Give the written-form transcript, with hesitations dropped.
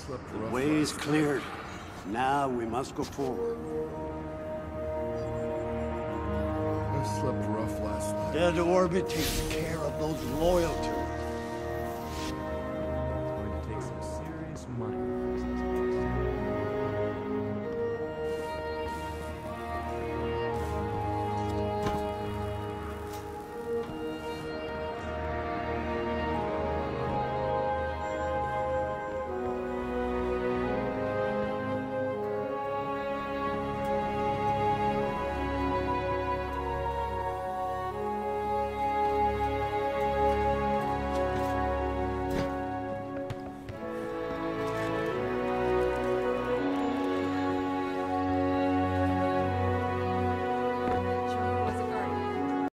The way is cleared. Now we must go forward. I slept rough last night. Dead Orbit takes care of those loyal to